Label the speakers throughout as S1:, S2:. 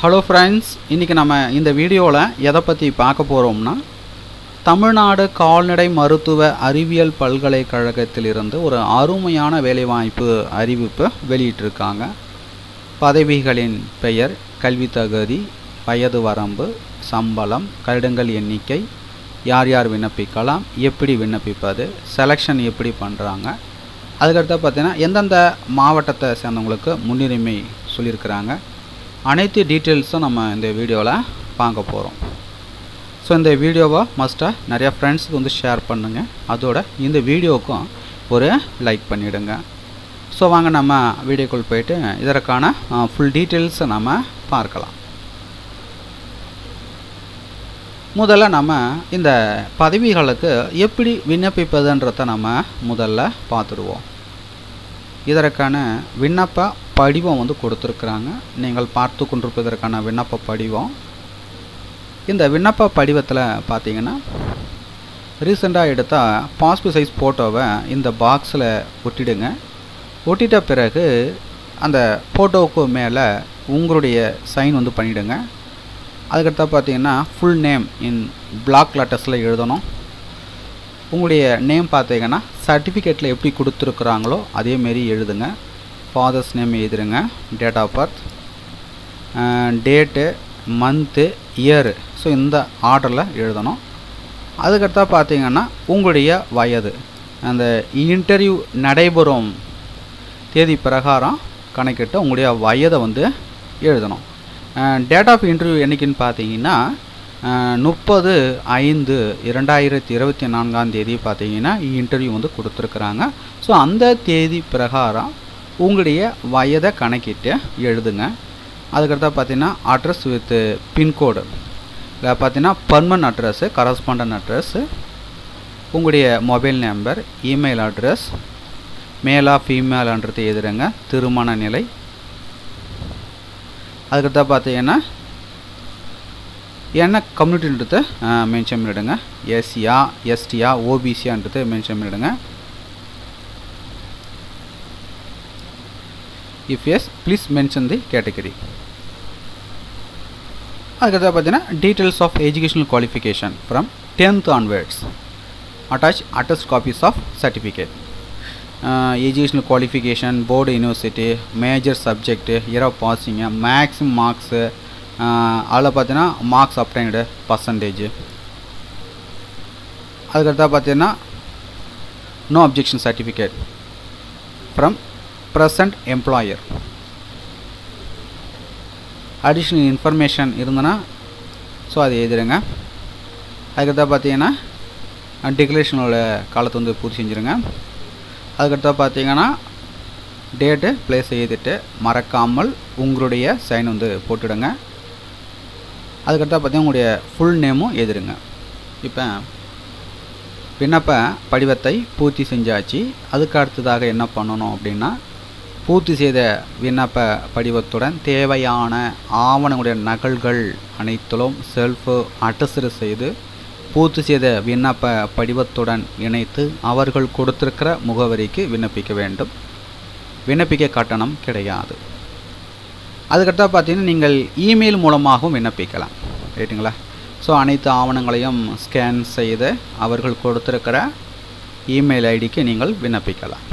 S1: Hello friends, இன்றைக்கி நம்ம இந்த வீடியோவில் எதை பற்றி பார்க்க போகிறோம்னா, தமிழ்நாடு கால்நடை மருத்துவ அறிவியல் பல்கலைக்கழகத்திலிருந்து ஒரு அருமையான வேலைவாய்ப்பு அறிவிப்பு வெளியிட்டிருக்காங்க. பதவிகளின் பெயர், கல்வி தகுதி, வயது வரம்பு, சம்பளம், கருடங்கள் எண்ணிக்கை, யார் யார் விண்ணப்பிக்கலாம், எப்படி விண்ணப்பிப்பது, செலெக்ஷன் எப்படி பண்ணுறாங்க, அதுக்கடுத்து பார்த்தீங்கன்னா எந்தெந்த மாவட்டத்தை சேர்ந்தவங்களுக்கு முன்னுரிமை சொல்லியிருக்கிறாங்க. அனைத்து டீட்டெயில்ஸும் நம்ம இந்த வீடியோவில் பார்க்க போகிறோம். ஸோ இந்த வீடியோவை மஸ்ட்டாக நிறையா ஃப்ரெண்ட்ஸுக்கு வந்து ஷேர் பண்ணுங்கள். அதோட இந்த வீடியோவுக்கும் ஒரு லைக் பண்ணிவிடுங்க. ஸோ வாங்க நம்ம வீடியோக்குள் போயிட்டு இதற்கான ஃபுல் டீட்டெயில்ஸை நம்ம பார்க்கலாம். முதல்ல நம்ம இந்த பதவிகளுக்கு எப்படி விண்ணப்பிப்பதுன்றதை நம்ம முதல்ல பார்த்துடுவோம். இதற்கான விண்ணப்ப படிவம் வந்து கொடுத்துருக்குறாங்க. நீங்கள் பார்த்து கொண்டிருப்பதற்கான விண்ணப்ப படிவம். இந்த விண்ணப்ப படிவத்தில் பார்த்தீங்கன்னா ரீசெண்டாக எடுத்த பாஸ்போர்ட் சைஸ் ஃபோட்டோவை இந்த பாக்ஸில் ஒட்டிடுங்க. ஒட்டிட்ட பிறகு அந்த ஃபோட்டோவுக்கு மேலே உங்களுடைய சைன் வந்து பண்ணிவிடுங்க. அதுக்கடுத்தா பார்த்தீங்கன்னா ஃபுல் நேம் இன் பிளாக் லெட்டர்ஸில் எழுதணும். உங்களுடைய நேம் பார்த்தீங்கன்னா சர்டிஃபிகேட்டில் எப்படி கொடுத்துருக்குறாங்களோ அதேமாரி எழுதுங்க. ஃபாதர்ஸ் நேம் எழுதுருங்க, date of birth, date, month, year. So இந்த ஆர்டரில் எழுதணும். அதுக்கடுத்தா பார்த்தீங்கன்னா உங்களுடைய வயது, அந்த இன்டர்வியூ நடைபெறும் தேதி பிரகாரம் கணக்கிட்டு உங்களுடைய வயதை வந்து எழுதணும். டேட் ஆஃப் இன்டர்வியூ என்றைக்குன்னு பார்த்தீங்கன்னா 30/5/2024 பார்த்தீங்கன்னா இன்டர்வியூ வந்து கொடுத்துருக்குறாங்க. ஸோ அந்த தேதி பிரகாரம் உங்களுடைய வயதை கணக்கிட்டு எழுதுங்க. அதுக்கடுத்தா பார்த்தீங்கன்னா அட்ரஸ் வித் பின்கோடு, இல்லை பார்த்தீங்கன்னா பர்மனன்ட் அட்ரஸ்ஸு, கரஸ்பாண்டன்ட் அட்ரஸ்ஸு, உங்களுடைய மொபைல் நம்பர், இமெயில் அட்ரஸ், மேலா ஃபீமேல்ன்றது எழுதுறங்க, திருமண நிலை. அதுக்கடுத்தா பார்த்தீங்கன்னா என்ன கம்யூனிட்டின்றது மென்ஷன் பண்ணிவிடுங்க. எஸ்சியா, எஸ்டியா, ஓபிசியான்றது மென்ஷன் பண்ணிவிடுங்க. If yes, please mention the category. அதுக்கடுத்து பார்த்தீங்கன்னா details of educational qualification from 10th onwards. attached copies of certificate. Educational qualification, board, university, major subject, year of passing, maximum marks, அதில் பார்த்தீங்கன்னா மார்க்ஸ் அப்டைன்டு பர்சன்டேஜ். அதுக்கடுத்தா பார்த்தீங்கன்னா no objection certificate from present employer. Additional information இருந்ததுன்னா so அதை எழுதிடுங்க. அதுக்கடுத்தா பார்த்தீங்கன்னா டிக்ளரேஷனோட காலத்தை வந்து பூர்த்தி செஞ்சுருங்க. அதுக்கடுத்தா பார்த்தீங்கன்னா டேட்டு பிளேஸ் எழுதிட்டு மறக்காமல் உங்களுடைய சைன் வந்து போட்டுடுங்க. அதுக்கடுத்தா பார்த்தீங்கன்னா உங்களுடைய ஃபுல் நேமும் எழுதிடுங்க. இப்போ விண்ணப்ப படிவத்தை பூர்த்தி செஞ்சாச்சு. அதுக்கு அடுத்ததாக என்ன பண்ணணும் அப்படின்னா, பூர்த்தி செய்த விண்ணப்ப படிவத்துடன் தேவையான ஆவணங்களுடைய நகல்கள் அனைத்திலும் செல்ஃபு அட்டஸ்டு செய்து பூர்த்தி செய்த விண்ணப்ப படிவத்துடன் இணைத்து அவர்கள் கொடுத்திருக்கிற முகவரிக்கு விண்ணப்பிக்க வேண்டும். விண்ணப்பிக்க கட்டணம் கிடையாது. அதுக்கடுத்தா பார்த்தீங்கன்னா நீங்கள் இமெயில் மூலமாகவும் விண்ணப்பிக்கலாம். ரைட்டுங்களா? ஸோ அனைத்து ஆவணங்களையும் ஸ்கேன் செய்து அவர்கள் கொடுத்திருக்கிற இமெயில் ஐடிக்கு நீங்கள் விண்ணப்பிக்கலாம்.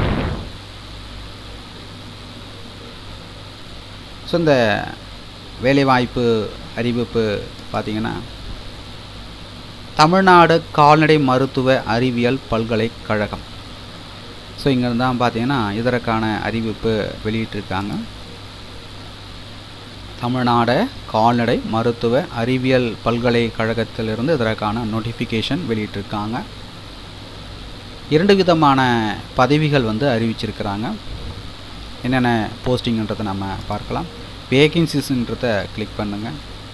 S1: ஸோ இந்த வேலைவாய்ப்பு அறிவிப்பு பார்த்தீங்கன்னா தமிழ்நாடு கால்நடை மருத்துவ அறிவியல் பல்கலைக்கழகம். ஸோ இங்கேருந்து தான் பார்த்தீங்கன்னா இதற்கான அறிவிப்பு வெளியிட்டிருக்காங்க. தமிழ்நாடு கால்நடை மருத்துவ அறிவியல் பல்கலைக்கழகத்திலிருந்து இதற்கான நோட்டிஃபிகேஷன் வெளியிட்டிருக்காங்க. 2 விதமான பதவிகள் வந்து அறிவிச்சிருக்கிறாங்க. என்னென்ன போஸ்டிங்ன்றதை நம்ம பார்க்கலாம். வேகன்சிஸ்ன்றதை கிளிக் பண்ணுங்கள்.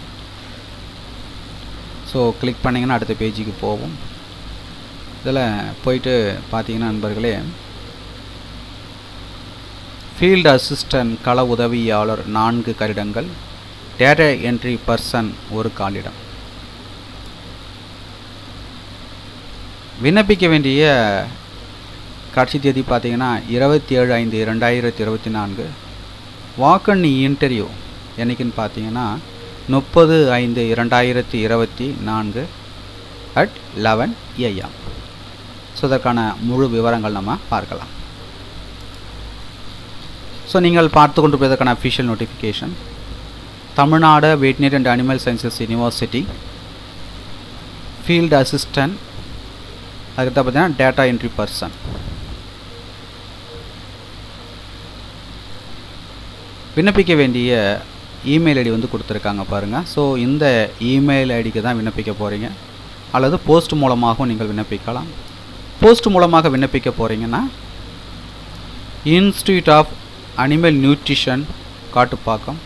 S1: ஸோ கிளிக் பண்ணிங்கன்னா அடுத்த பேஜுக்கு போகும். இதில் போயிட்டு பார்த்தீங்கன்னா நண்பர்களே, ஃபீல்டு அசிஸ்டன்ட் கள உதவியாளர் 4 கட்டிடங்கள், டேட்டா என்ட்ரி பர்சன் 1 காலிடம். விண்ணப்பிக்க வேண்டிய கடைசி தேதி பார்த்தீங்கன்னா 27/5/2024. வாக் அண்ட் இன்டர்வியூ என்றைக்குன்னு பார்த்தீங்கன்னா 30/5/2024 at 11 AM. ஸோ இதற்கான முழு விவரங்கள் நம்ம பார்க்கலாம். ஸோ நீங்கள் பார்த்து கொண்டு போவதற்கான official notification Tamil Nadu veterinary and animal sciences university field assistant, அதுக்கு பார்த்தீங்கன்னா டேட்டா என்ட்ரி பர்சன். விண்ணப்பிக்க வேண்டிய இமெயில் ஐடி வந்து கொடுத்துருக்காங்க பாருங்கள். ஸோ இந்த இமெயில் ஐடிக்கு தான் விண்ணப்பிக்க போகிறீங்க, அல்லது போஸ்ட் மூலமாகவும் நீங்கள் விண்ணப்பிக்கலாம். போஸ்ட் மூலமாக விண்ணப்பிக்க போகிறீங்கன்னா institute of animal nutrition, Kattupakkam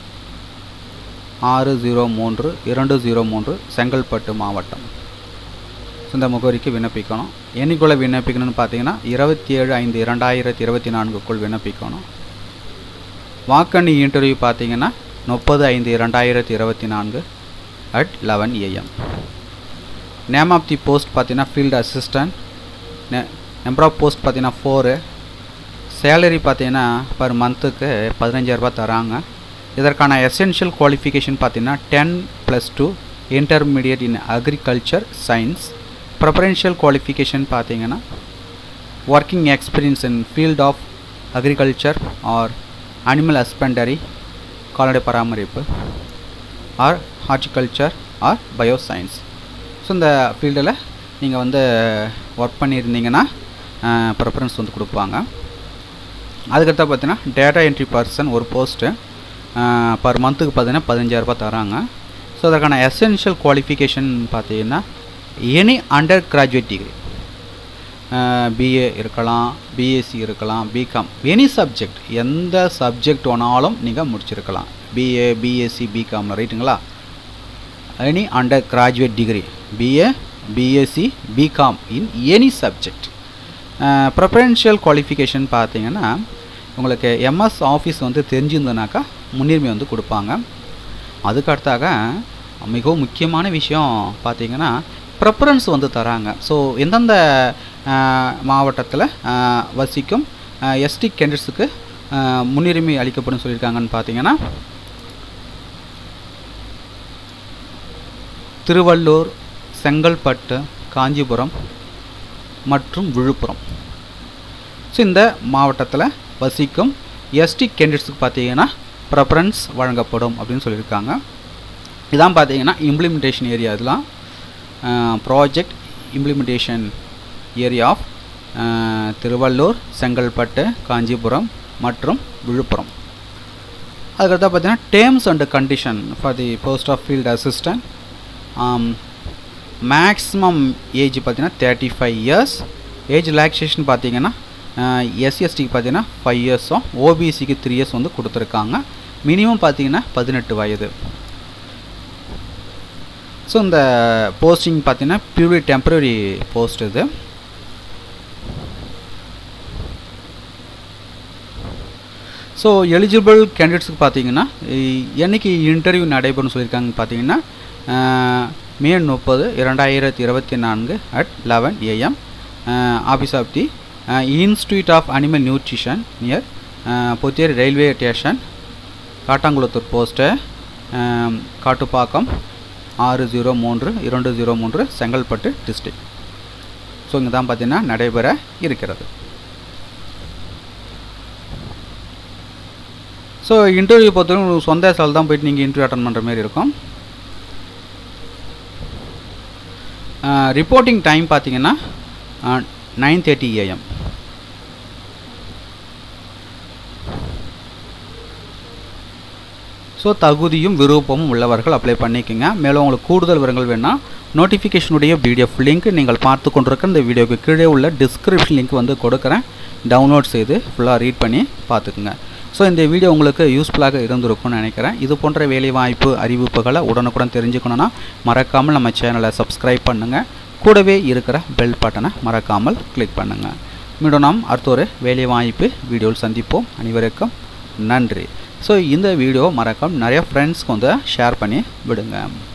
S1: 603203 Chengalpattu மாவட்டம். இந்த முகவரிக்கு விண்ணப்பிக்கணும். என்னைக்குள்ளே விண்ணப்பிக்கணும்னு பார்த்தீங்கன்னா 27/5/2024 விண்ணப்பிக்கணும். வாக்கணி இன்டர்வியூ பார்த்தீங்கன்னா 30/5/2024 at 11 AM. Name of the post பார்த்தீங்கன்னா field assistant. Number of post பார்த்தீங்கன்னா 4. சேலரி பார்த்தீங்கன்னா பர் மந்த்துக்கு 15,000 ரூபாய் தராங்க. இதற்கான எசென்ஷியல் குவாலிஃபிகேஷன் பார்த்தீங்கன்னா 10+2 intermediate in agriculture science. Preferential qualification பார்த்தீங்கன்னா working experience in field of agriculture or animal husbandry, கால்நடை பராமரிப்பு, or horticulture or bioscience. So இந்த ஃபீல்டில் நீங்கள் வந்து ஒர்க் பண்ணியிருந்தீங்கன்னா ப்ரிஃபரன்ஸ் வந்து கொடுப்பாங்க. அதுக்கடுத்து பார்த்தீங்கன்னா டேட்டா என்ட்ரி பர்சன் ஒரு போஸ்ட்டு பர் மந்த்துக்கு பார்த்தீங்கன்னா 15,000 ரூபாய் தராங்க. ஸோ அதற்கான எசென்ஷியல் குவாலிஃபிகேஷன் பார்த்தீங்கன்னா any undergraduate degree, BA இருக்கலாம், பிஎஸ்சி இருக்கலாம், பிகாம், எனி சப்ஜெக்ட், எந்த சப்ஜெக்ட் வேணாலும் நீங்கள் முடிச்சிருக்கலாம். பிஏ, பிஎஸ்சி, பிகாம், ரைட்டுங்களா? Any undergraduate degree, BA, BSc, BCom in any subject. Preferential qualification பார்த்தீங்கன்னா உங்களுக்கு எம்எஸ் ஆஃபீஸ் வந்து தெரிஞ்சிருந்தனாக்கா முன்னுரிமை வந்து கொடுப்பாங்க. அதுக்கடுத்தாக மிகவும் முக்கியமான விஷயம் பார்த்தீங்கன்னா ப்ரிஃபரன்ஸ் வந்து தராங்க. ஸோ எந்தெந்த மாவட்டத்தில் வசிக்கும் எஸ்டி கேண்டிடேட்ஸுக்கு முன்னுரிமை அளிக்கப்படும் சொல்லியிருக்காங்கன்னு பார்த்தீங்கன்னா திருவள்ளூர், செங்கல்பட்டு, காஞ்சிபுரம் மற்றும் விழுப்புரம். ஸோ இந்த மாவட்டத்தில் வசிக்கும் எஸ்டி கேண்டிடேட்ஸுக்கு பார்த்தீங்கன்னா ப்ரிஃபரன்ஸ் வழங்கப்படும் அப்படின்னு சொல்லியிருக்காங்க. இதான் பார்த்தீங்கன்னா இம்ப்ளிமெண்டேஷன் ஏரியா. இதெல்லாம் project implementation area of Tiruvallur, Chengalpattu, Kanchipuram மற்றும் விழுப்புரம். அதுக்கடுத்து பார்த்தீங்கன்னா terms and condition for the post of field assistant. Maximum age பார்த்தீங்கன்னா 35 years. ஏஜ் ரிலாக்ஸேஷன் பார்த்தீங்கன்னா எஸ்சிஎஸ்டிக்கு பார்த்தீங்கன்னா 5 years-உம் ஓபிசிக்கு 3 years வந்து கொடுத்துருக்காங்க. மினிமம் பார்த்தீங்கன்னா 18 வயது. ஸோ இந்த போஸ்டிங் பார்த்தீங்கன்னா பியூர்லி டெம்பரரி போஸ்ட் இது. ஸோ எலிஜிபிள் கேண்டிடேட்ஸுக்கு பார்த்தீங்கன்னா என்றைக்கு இன்டர்வியூ நடைபெறும்னு சொல்லியிருக்காங்க பார்த்தீங்கன்னா May 30, 2024 at 11 AM. Office of the Institute of Animal Nutrition near Putheri Railway Station, Katangulathur Post, Kattupakam 603203 Chengalpattu district. So இங்கே தான் பார்த்தீங்கன்னா நடைபெற இருக்கிறது. ஸோ இன்டர்வியூ பொறுத்தவரைக்கும் சொந்த சால் தான் போயிட்டு நீங்கள் இன்டர்வியூ அட்டன் பண்ணுற மாதிரி இருக்கும். ரிப்போர்ட்டிங் டைம் பார்த்தீங்கன்னா 9:30 AM. ஸோ தகுதியும் விருப்பமும் உள்ளவர்கள் அப்ளை பண்ணிக்கோங்க. மேலும் உங்களுக்கு கூடுதல் விவரங்கள் வேணால் நோட்டிஃபிகேஷனுடைய பிடிஎஃப் லிங்க் நீங்கள் பார்த்து கொண்டிருக்க இந்த வீடியோக்கு கீழே உள்ள டிஸ்கிரிப்ஷன் லிங்க் வந்து கொடுக்குறேன். டவுன்லோட் செய்து ஃபுல்லாக ரீட் பண்ணி பார்த்துக்குங்க. ஸோ இந்த வீடியோ உங்களுக்கு யூஸ்ஃபுல்லாக இருந்திருக்கும்னு நினைக்கிறேன். இது போன்ற வேலைவாய்ப்பு அறிவிப்புகளை உடனுக்குடன் தெரிஞ்சுக்கணுன்னா மறக்காமல் நம்ம சேனலை சப்ஸ்கிரைப் பண்ணுங்கள். கூடவே இருக்கிற பெல் பட்டனை மறக்காமல் கிளிக் பண்ணுங்கள். மீண்டும் நாம் அடுத்த ஒரு வேலைவாய்ப்பு வீடியோவில் சந்திப்போம். அனைவருக்கும் நன்றி. ஸோ இந்த வீடியோ மறக்காமல் நிறைய ஃப்ரெண்ட்ஸ்க்கு வந்து ஷேர் பண்ணி விடுங்க.